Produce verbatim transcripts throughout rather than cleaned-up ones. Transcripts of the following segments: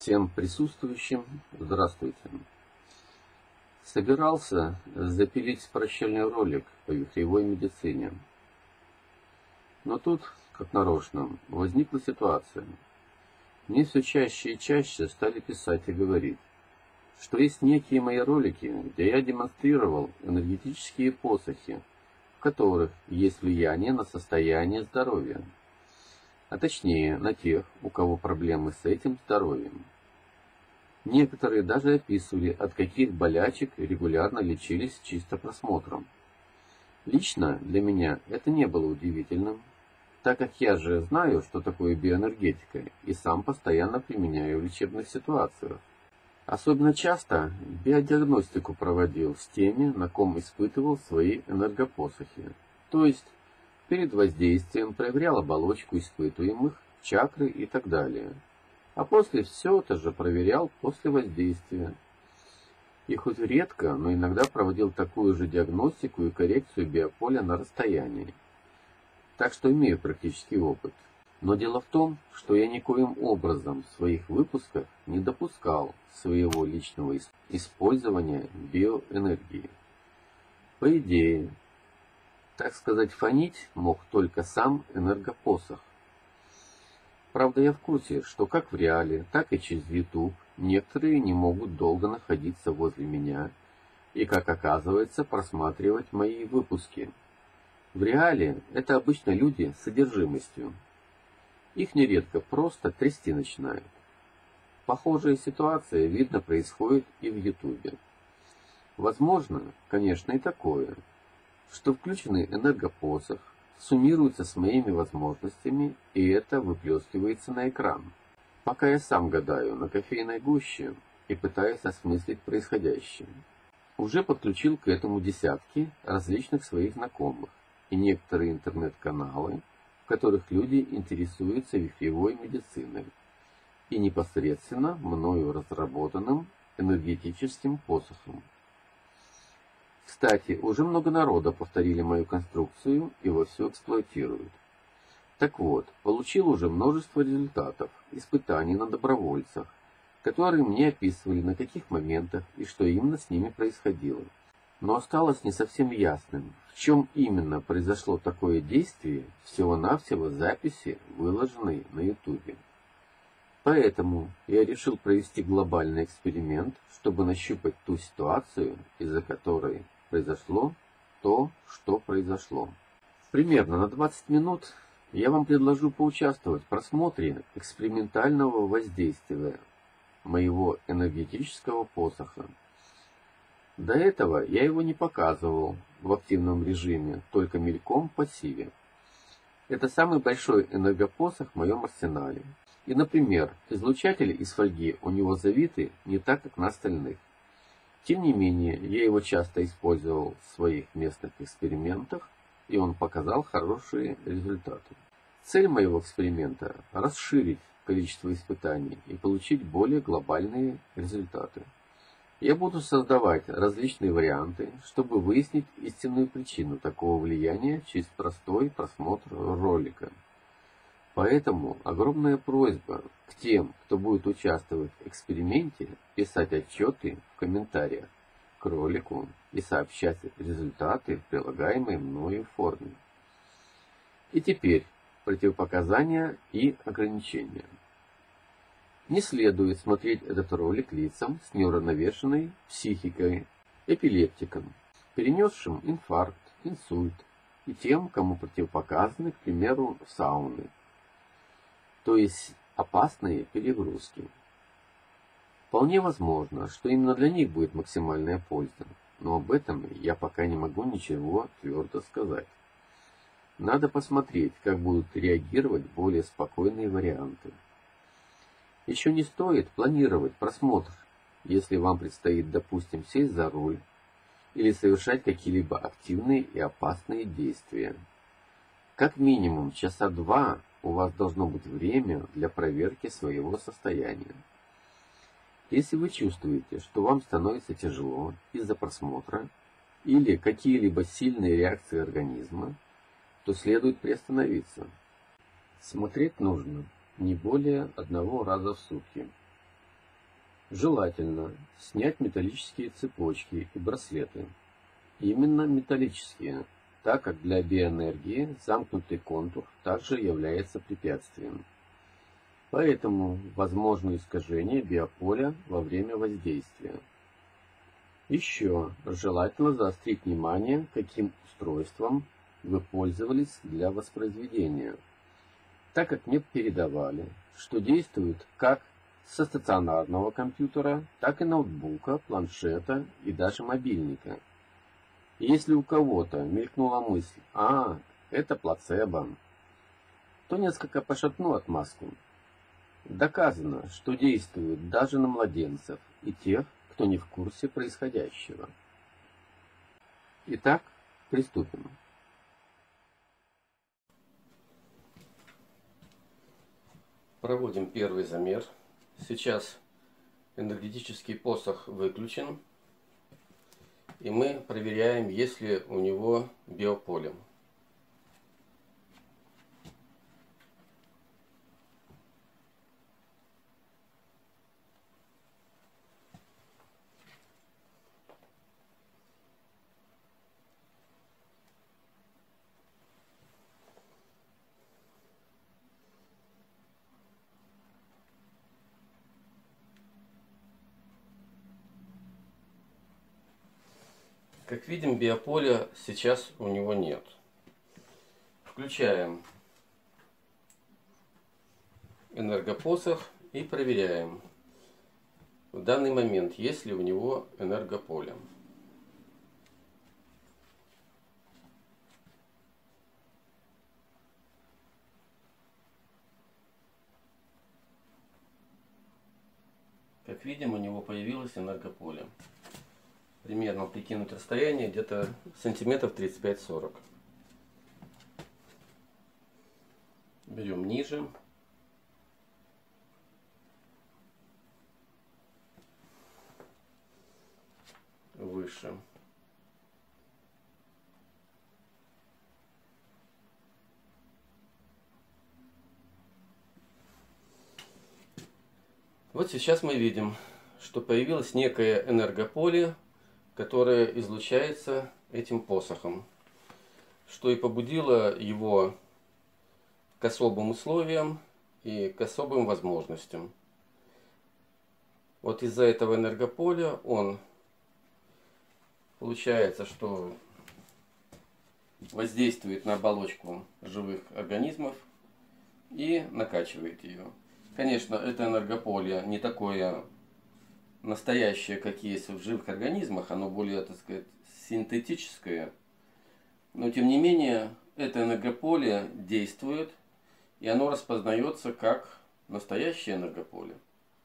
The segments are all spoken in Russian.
Всем присутствующим здравствуйте. Собирался запилить прощальный ролик по вихревой медицине. Но тут, как нарочно, возникла ситуация. Мне все чаще и чаще стали писать и говорить, что есть некие мои ролики, где я демонстрировал энергетические посохи, в которых есть влияние на состояние здоровья, а точнее на тех, у кого проблемы с этим здоровьем. Некоторые даже описывали, от каких болячек регулярно лечились чисто просмотром. Лично для меня это не было удивительным, так как я же знаю, что такое биоэнергетика, и сам постоянно применяю в лечебных ситуациях. Особенно часто биодиагностику проводил с теми, на ком испытывал свои энергопосохи. То есть перед воздействием проверял оболочку испытуемых, чакры и так далее. А после все это же проверял после воздействия. И хоть редко, но иногда проводил такую же диагностику и коррекцию биополя на расстоянии. Так что имею практический опыт. Но дело в том, что я никоим образом в своих выпусках не допускал своего личного использования биоэнергии. По идее, так сказать, фонить мог только сам энергопосох. Правда, я в курсе, что как в реале, так и через YouTube некоторые не могут долго находиться возле меня и, как оказывается, просматривать мои выпуски. В реале это обычно люди с одержимостью. Их нередко просто трясти начинают. Похожая ситуация, видно, происходит и в YouTube. Возможно, конечно, и такое, что включенный энергопосох суммируется с моими возможностями, и это выплескивается на экран. Пока я сам гадаю на кофейной гуще и пытаюсь осмыслить происходящее. Уже подключил к этому десятки различных своих знакомых и некоторые интернет-каналы, в которых люди интересуются вихревой медициной и непосредственно мною разработанным энергетическим посохом. Кстати, уже много народа повторили мою конструкцию и вовсю эксплуатируют. Так вот, получил уже множество результатов, испытаний на добровольцах, которые мне описывали, на каких моментах и что именно с ними происходило. Но осталось не совсем ясным, в чем именно произошло такое действие всего-навсего записи, выложенной на YouTube. Поэтому я решил провести глобальный эксперимент, чтобы нащупать ту ситуацию, из-за которой произошло то, что произошло. Примерно на двадцать минут я вам предложу поучаствовать в просмотре экспериментального воздействия моего энергетического посоха. До этого я его не показывал в активном режиме, только мельком в пассиве. Это самый большой энергопосох в моем арсенале. И, например, излучатели из фольги у него завиты не так, как на остальных. Тем не менее, я его часто использовал в своих местных экспериментах, и он показал хорошие результаты. Цель моего эксперимента – расширить количество испытаний и получить более глобальные результаты. Я буду создавать различные варианты, чтобы выяснить истинную причину такого влияния через простой просмотр ролика. Поэтому огромная просьба к тем, кто будет участвовать в эксперименте, писать отчеты в комментариях к ролику и сообщать результаты в прилагаемой мною форме. И теперь противопоказания и ограничения. Не следует смотреть этот ролик лицам с неуравновешенной психикой, эпилептикам, перенесшим инфаркт, инсульт и тем, кому противопоказаны, к примеру, сауны. То есть опасные перегрузки. Вполне возможно, что именно для них будет максимальная польза, но об этом я пока не могу ничего твердо сказать. Надо посмотреть, как будут реагировать более спокойные варианты. Еще не стоит планировать просмотр, если вам предстоит, допустим, сесть за руль или совершать какие-либо активные и опасные действия. Как минимум часа два у вас должно быть время для проверки своего состояния. Если вы чувствуете, что вам становится тяжело из-за просмотра или какие-либо сильные реакции организма, то следует приостановиться. Смотреть нужно не более одного раза в сутки. Желательно снять металлические цепочки и браслеты. Именно металлические, так как для биоэнергии замкнутый контур также является препятствием. Поэтому возможно искажение биополя во время воздействия. Еще желательно заострить внимание, каким устройством вы пользовались для воспроизведения, так как мне передавали, что действует как со стационарного компьютера, так и ноутбука, планшета и даже мобильника. И если у кого-то мелькнула мысль «А, это плацебо», то несколько пошатну отмазку. Доказано, что действует даже на младенцев и тех, кто не в курсе происходящего. Итак, приступим. Проводим первый замер. Сейчас энергетический посох выключен, и мы проверяем, есть ли у него биополе. Как видим, биополя сейчас у него нет. Включаем энергопосох и проверяем в данный момент, есть ли у него энергополе. Как видим, у него появилось энергополе. Примерно прикинуть расстояние где-то сантиметров тридцать пять сорок. Берем ниже. Выше. Вот сейчас мы видим, что появилось некое энергополе, которое излучается этим посохом, что и побудило его к особым условиям и к особым возможностям. Вот из-за этого энергополя он получается, что воздействует на оболочку живых организмов и накачивает ее. Конечно, это энергополе не такое настоящее, как есть в живых организмах, оно более, так сказать, синтетическое. Но, тем не менее, это энергополе действует, и оно распознается как настоящее энергополе.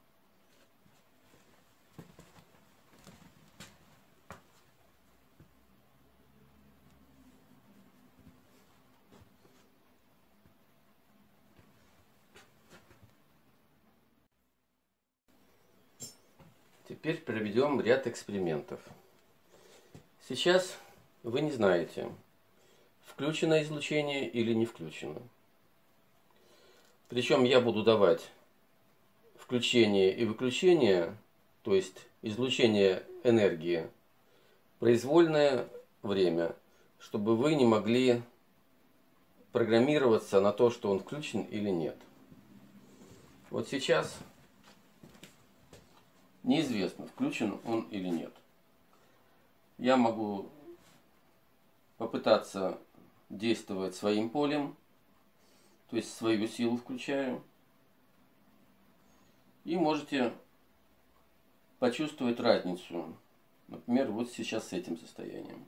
Теперь проведем ряд экспериментов. Сейчас вы не знаете, включено излучение или не включено. Причем я буду давать включение и выключение, то есть излучение энергии, произвольное время, чтобы вы не могли программироваться на то, что он включен или нет. Вот сейчас неизвестно, включен он или нет. Я могу попытаться действовать своим полем, то есть свою силу включаю. И можете почувствовать разницу. Например, вот сейчас с этим состоянием.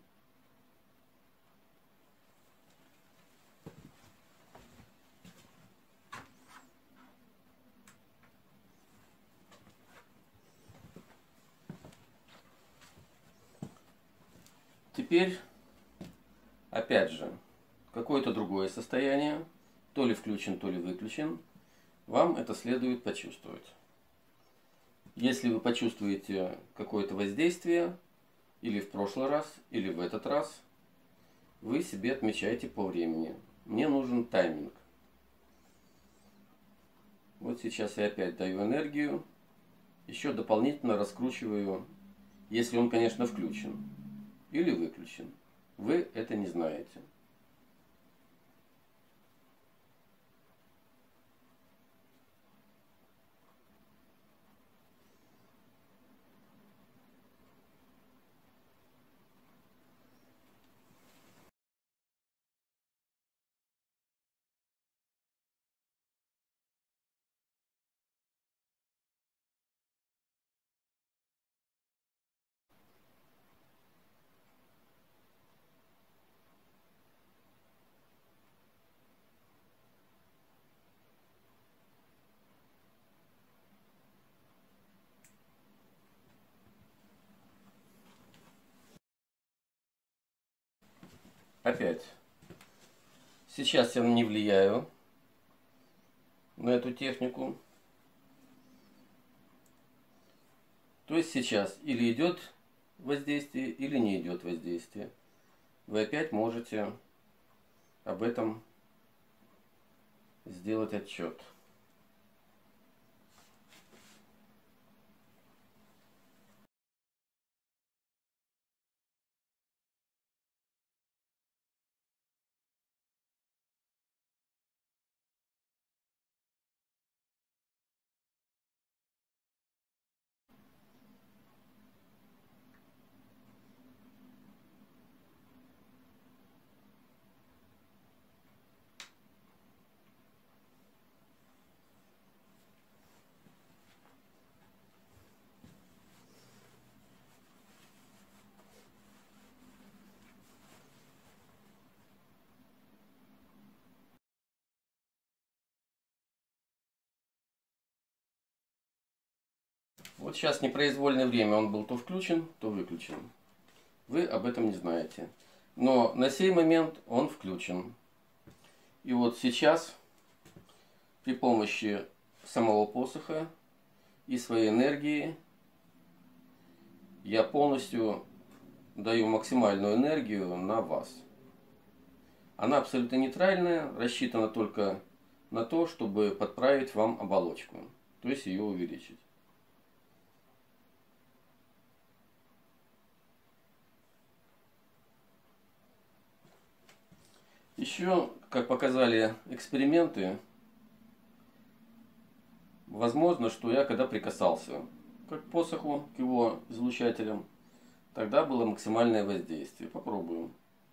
Теперь, опять же, какое-то другое состояние, то ли включен, то ли выключен, вам это следует почувствовать. Если вы почувствуете какое-то воздействие, или в прошлый раз, или в этот раз, вы себе отмечаете по времени. Мне нужен тайминг. Вот сейчас я опять даю энергию, еще дополнительно раскручиваю, если он, конечно, включен или выключен. Вы это не знаете. Опять. Сейчас я не влияю на эту технику. То есть сейчас или идет воздействие, или не идет воздействие. Вы опять можете об этом сделать отчет. Вот сейчас непроизвольное время он был то включен, то выключен. Вы об этом не знаете. Но на сей момент он включен. И вот сейчас при помощи самого посоха и своей энергии я полностью даю максимальную энергию на вас. Она абсолютно нейтральная, рассчитана только на то, чтобы подправить вам оболочку, то есть ее увеличить. Еще, как показали эксперименты, возможно, что я когда прикасался к посоху, к его излучателям, тогда было максимальное воздействие. Попробуем.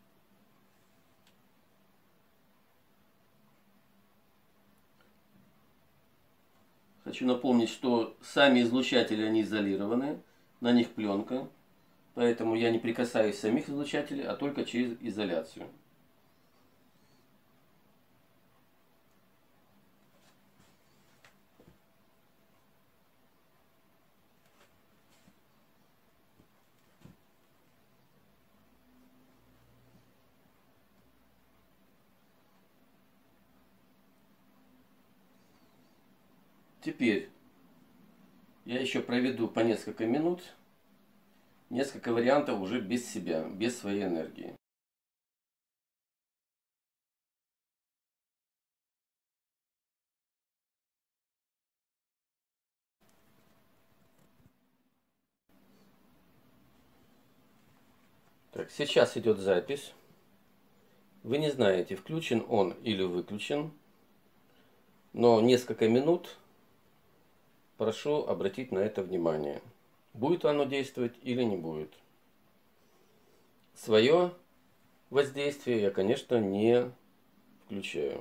Хочу напомнить, что сами излучатели, они изолированы, на них пленка, поэтому я не прикасаюсь самих излучателей, а только через изоляцию. Теперь я еще проведу по несколько минут, несколько вариантов уже без себя, без своей энергии. Так, сейчас идет запись. Вы не знаете, включен он или выключен, но несколько минут прошу обратить на это внимание. Будет оно действовать или не будет. Свое воздействие я, конечно, не включаю.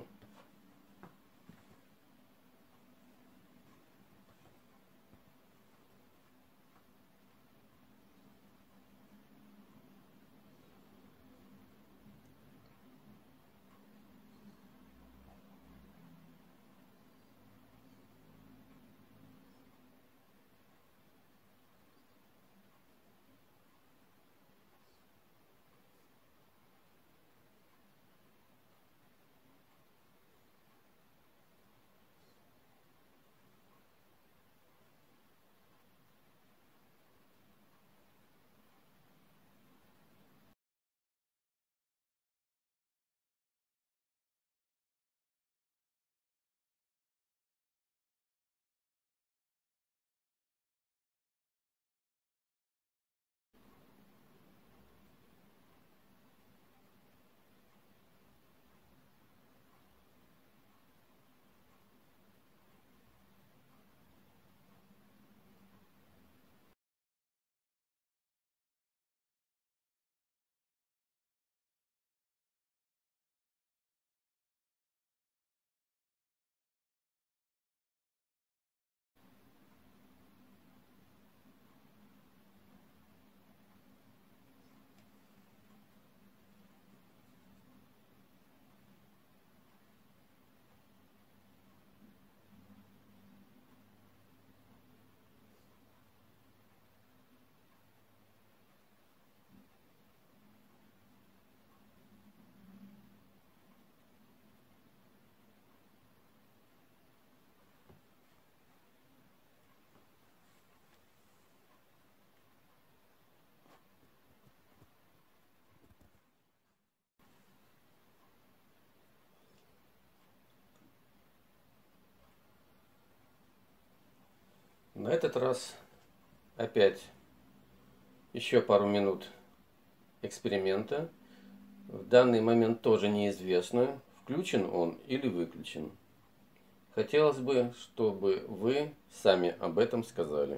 этот раз опять еще пару минут эксперимента. В данный момент тоже неизвестно, включен он или выключен. Хотелось бы, чтобы вы сами об этом сказали.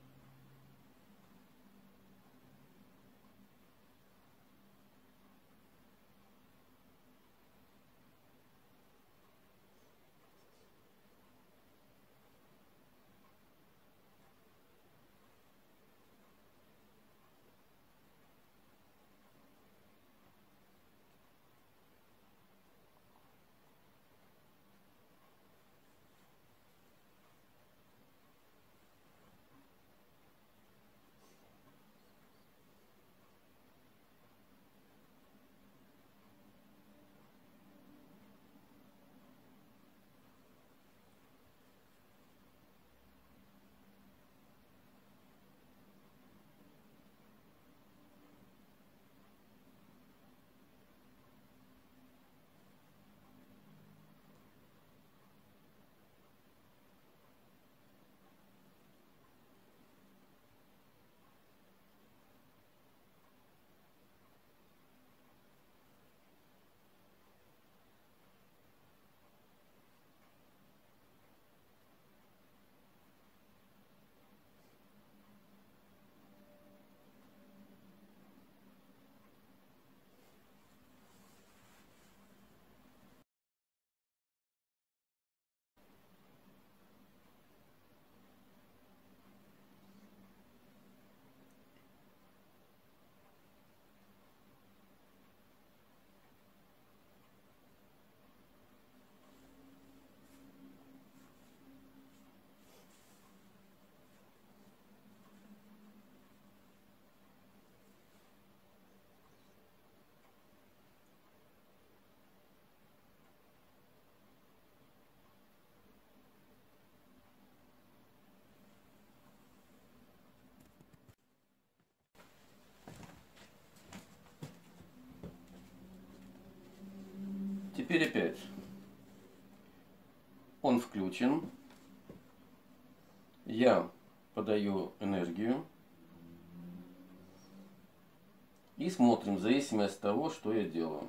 Теперь опять. Он включен. Я подаю энергию. И смотрим в зависимости от того, что я делаю.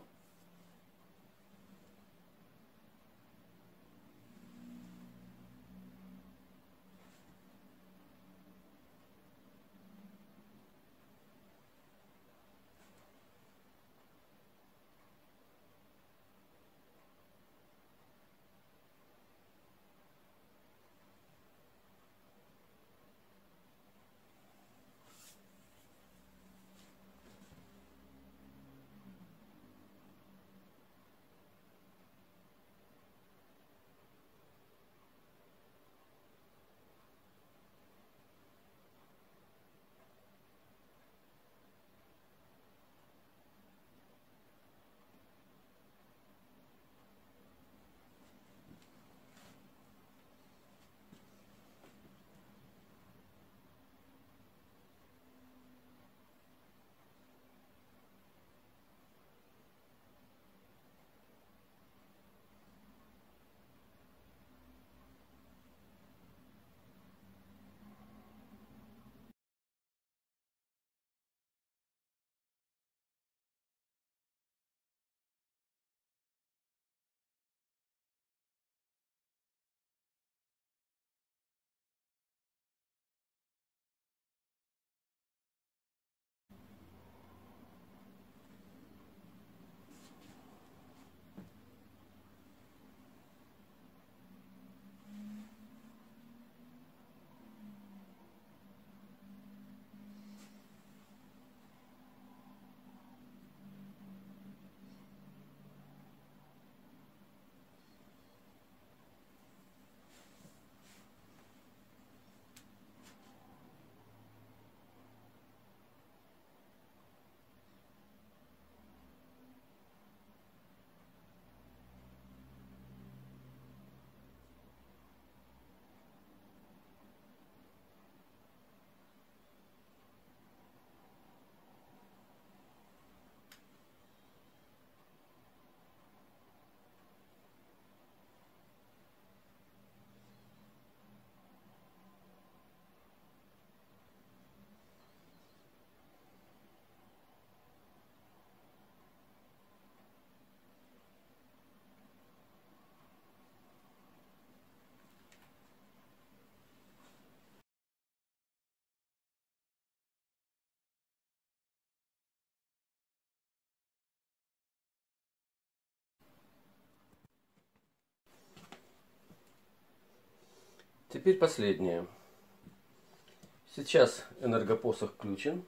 Теперь последнее. Сейчас энергопосох включен.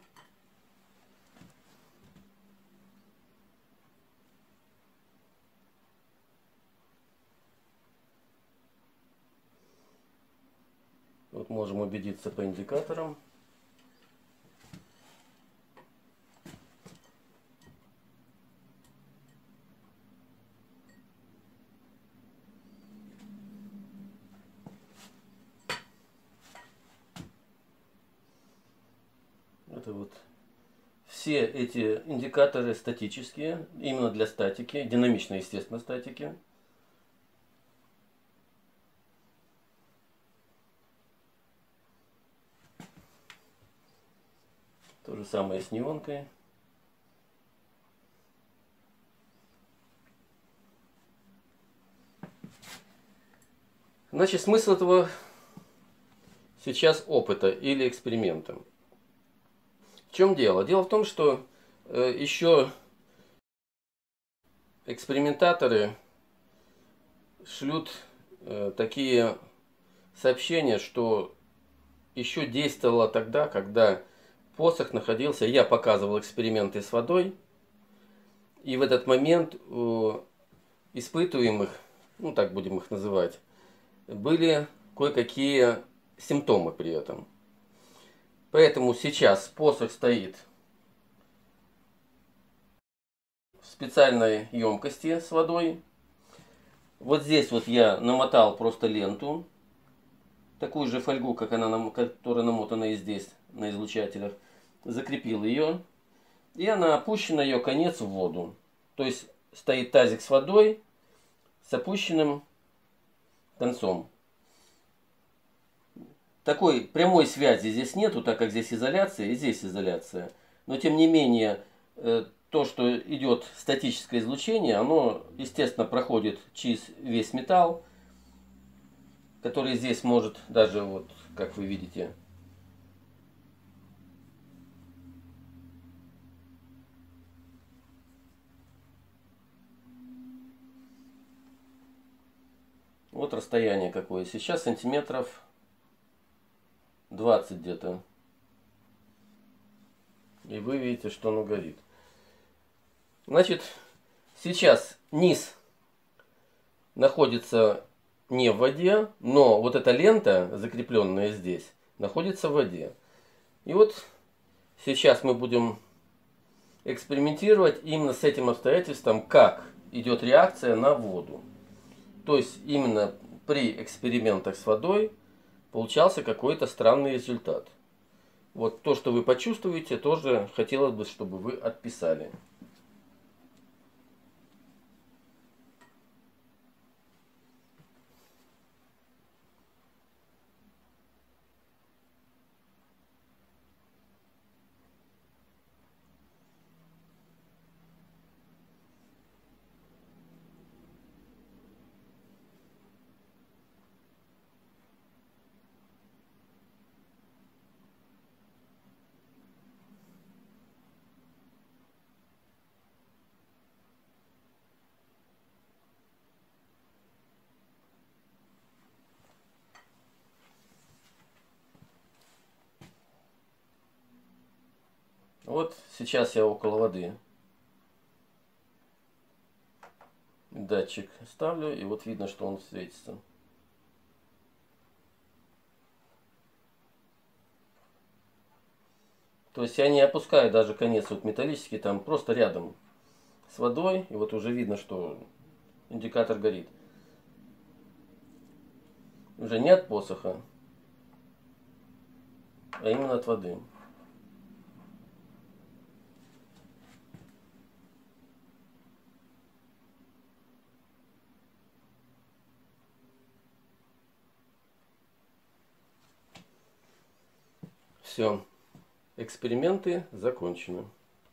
Вот можем убедиться по индикаторам. Это вот все эти индикаторы статические, именно для статики, динамичной, естественно, статики. То же самое с неонкой. Значит, смысл этого сейчас опыта или эксперимента. В чем дело? Дело в том, что э, еще экспериментаторы шлют э, такие сообщения, что еще действовало тогда, когда посох находился, я показывал эксперименты с водой, и в этот момент у испытуемых, ну так будем их называть, были кое-какие симптомы при этом. Поэтому сейчас посох стоит в специальной емкости с водой. Вот здесь вот я намотал просто ленту, такую же фольгу, как она, которая намотана и здесь на излучателях, закрепил ее, и она опущена, ее конец в воду. То есть стоит тазик с водой с опущенным концом. Такой прямой связи здесь нету, так как здесь изоляция и здесь изоляция. Но тем не менее, то, что идет статическое излучение, оно, естественно, проходит через весь металл, который здесь может даже, вот, как вы видите, вот расстояние какое. Сейчас сантиметров двадцать где-то. И вы видите, что оно горит. Значит, сейчас низ находится не в воде, но вот эта лента, закрепленная здесь, находится в воде. И вот сейчас мы будем экспериментировать именно с этим обстоятельством, как идет реакция на воду. То есть именно при экспериментах с водой получался какой-то странный результат. Вот то, что вы почувствуете, тоже хотелось бы, чтобы вы отписали. Вот сейчас я около воды датчик ставлю, и вот видно, что он светится. То есть я не опускаю даже конец вот металлический, там просто рядом с водой, и вот уже видно, что индикатор горит. Уже не от посоха, а именно от воды. Все, эксперименты закончены.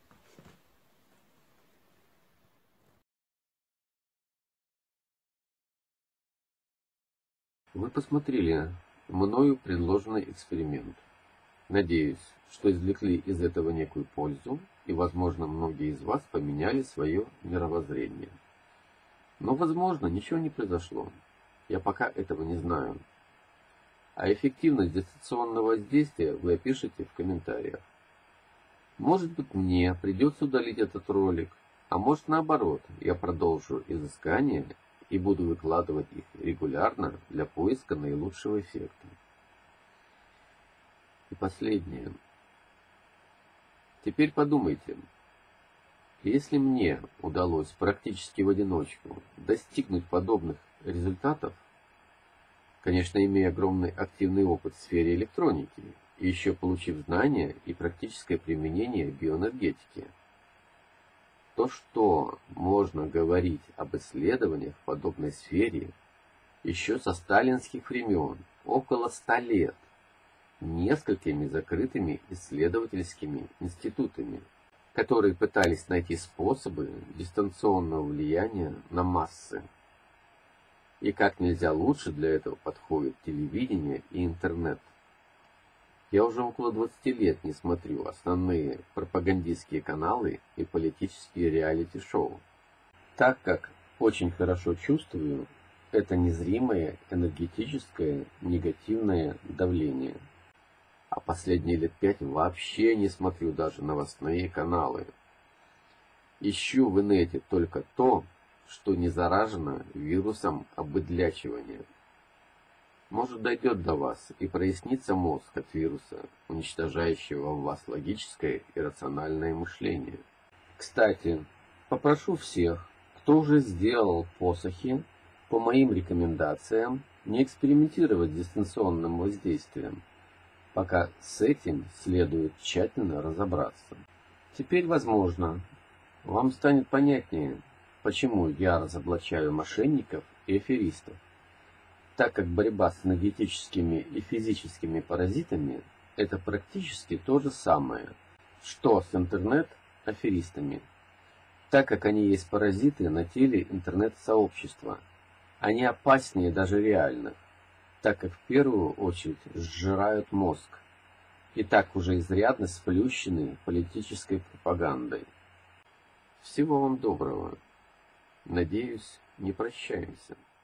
Вы посмотрели мною предложенный эксперимент. Надеюсь, что извлекли из этого некую пользу, и, возможно, многие из вас поменяли свое мировоззрение. Но, возможно, ничего не произошло. Я пока этого не знаю. А эффективность дистанционного воздействия вы опишите в комментариях. Может быть, мне придется удалить этот ролик, а может наоборот, я продолжу изыскания и буду выкладывать их регулярно для поиска наилучшего эффекта. И последнее. Теперь подумайте, если мне удалось практически в одиночку достигнуть подобных результатов, конечно, имея огромный активный опыт в сфере электроники, и еще получив знания и практическое применение биоэнергетики, то что можно говорить об исследованиях в подобной сфере еще со сталинских времен, около ста лет, несколькими закрытыми исследовательскими институтами, которые пытались найти способы дистанционного влияния на массы. И как нельзя лучше для этого подходит телевидение и интернет. Я уже около двадцати лет не смотрю основные пропагандистские каналы и политические реалити-шоу, так как очень хорошо чувствую это незримое энергетическое негативное давление. А последние лет пять вообще не смотрю даже новостные каналы. Ищу в инете только то, что не заражено вирусом обыдлячивания. Может, дойдет до вас и прояснится мозг от вируса, уничтожающего в вас логическое и рациональное мышление. Кстати, попрошу всех, кто уже сделал посохи, по моим рекомендациям не экспериментировать с дистанционным воздействием, пока с этим следует тщательно разобраться. Теперь, возможно, вам станет понятнее, почему я разоблачаю мошенников и аферистов, так как борьба с энергетическими и физическими паразитами – это практически то же самое, что с интернет-аферистами, так как они есть паразиты на теле интернет-сообщества. Они опаснее даже реальных, так как в первую очередь сжирают мозг, и так уже изрядно сплющены политической пропагандой. Всего вам доброго. Надеюсь, не прощаемся.